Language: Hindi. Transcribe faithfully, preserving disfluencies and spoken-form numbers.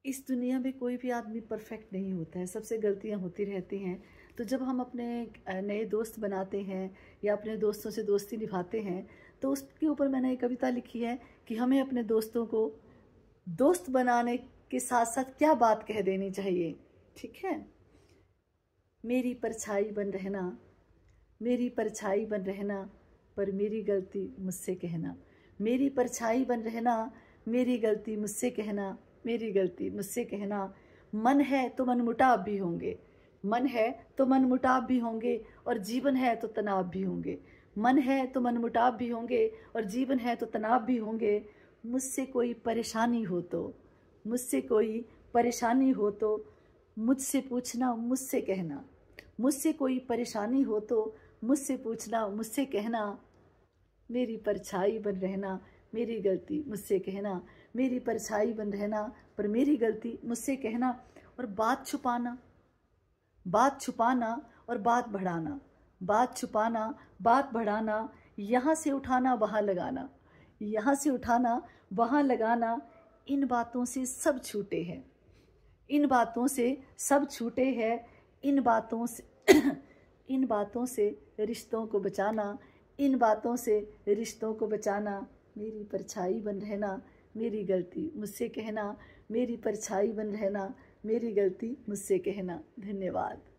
इस दुनिया में कोई भी आदमी परफेक्ट नहीं होता है, सबसे गलतियां होती रहती हैं। तो जब हम अपने नए दोस्त बनाते हैं या अपने दोस्तों से दोस्ती निभाते हैं, तो उसके ऊपर मैंने एक कविता लिखी है कि हमें अपने दोस्तों को दोस्त बनाने के साथ साथ क्या बात कह देनी चाहिए। ठीक है। मेरी परछाई बन रहना, मेरी परछाई बन रहना, पर मेरी गलती मुझसे कहना। मेरी परछाई बन रहना, मेरी गलती मुझसे कहना, मेरी गलती मुझसे कहना। मन है तो मनमुटाव भी होंगे, मन है तो मनमुटाव भी होंगे, और जीवन है तो तनाव भी होंगे। मन है तो मनमुटाव भी होंगे, और जीवन है तो तनाव भी होंगे। मुझसे कोई परेशानी हो तो, मुझसे कोई परेशानी हो तो मुझसे पूछना, मुझसे कहना। मुझसे कोई परेशानी हो तो मुझसे पूछना, मुझसे कहना। मेरी परछाई बन रहना, मेरी गलती मुझसे कहना। मेरी परछाई बन रहना, पर मेरी गलती मुझसे कहना। और बात छुपाना, बात छुपाना और बात बढ़ाना, बात छुपाना बात बढ़ाना। यहाँ से उठाना वहाँ लगाना, यहाँ से उठाना वहाँ लगाना। इन बातों से सब छूटे हैं, इन बातों से सब छूटे हैं। इन बातों से इन बातों से रिश्तों को बचाना, इन बातों से रिश्तों को बचाना। मेरी परछाई बन रहना, मेरी गलती मुझसे कहना। मेरी परछाई बन रहना, मेरी गलती मुझसे कहना। धन्यवाद।